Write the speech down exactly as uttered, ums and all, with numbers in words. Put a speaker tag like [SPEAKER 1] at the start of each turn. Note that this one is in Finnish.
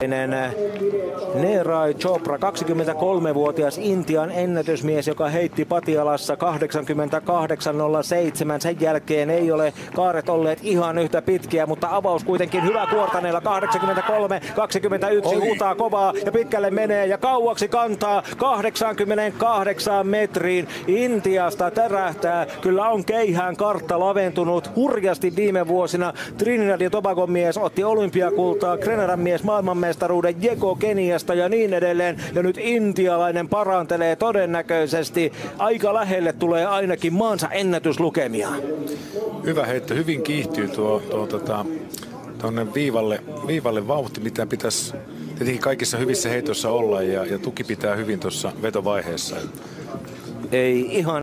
[SPEAKER 1] Neeraj Chopra, kaksikymmentäkolmevuotias Intian ennätysmies, joka heitti Patialassa kahdeksankymmentäkahdeksan nolla seitsemän. Sen jälkeen ei ole kaaret olleet ihan yhtä pitkiä, mutta avaus kuitenkin hyvä kuortaneella. kahdeksankymmentäkolme kaksikymmentäyksi huutaa kovaa ja pitkälle menee ja kauaksi kantaa kahdeksankymmentäkahdeksan metriin. Intiasta tärähtää. Kyllä on keihään kartta laventunut hurjasti viime vuosina. Trinidad ja Tobagon mies otti olympiakultaa, Grenadan mies maailmanmestaruuden, Jeko Keniasta ja niin edelleen. Ja nyt intialainen parantelee todennäköisesti. Aika lähelle tulee ainakin maansa ennätyslukemia.
[SPEAKER 2] Hyvä heitto. Hyvin kiihtyy tuo, tuo tota, tuonne viivalle, viivalle vauhti, mitä pitäisi tietenkin kaikissa hyvissä heitoissa olla. Ja, ja tuki pitää hyvin tuossa vetovaiheessa.
[SPEAKER 1] Ei ihan